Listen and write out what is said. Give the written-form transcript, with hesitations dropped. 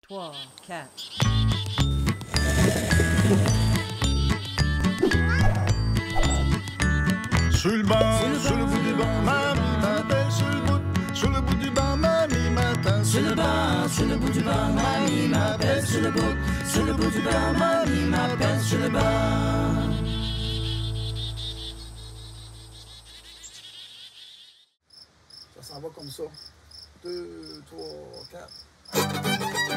3, 4. Sur le banc, sur le bout du banc, mamie m'appelle sur le bout du banc, mamie m'attend. Sur le banc, sur le bout du banc, mamie m'appelle sur le bout du banc, mamie m'appelle sur le banc. Ça s'en va comme ça. 2, 3, 4.